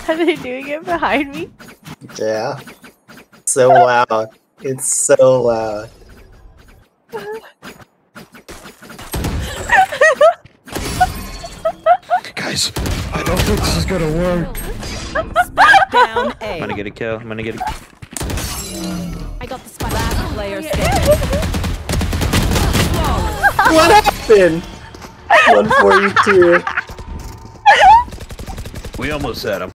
Are they doing it behind me? Yeah. So loud. It's so loud. Guys, I don't think this is gonna work. Spike down A. I'm gonna get a kill. I'm gonna get a I got the spike. Last player standing. What happened? 142. We almost had him.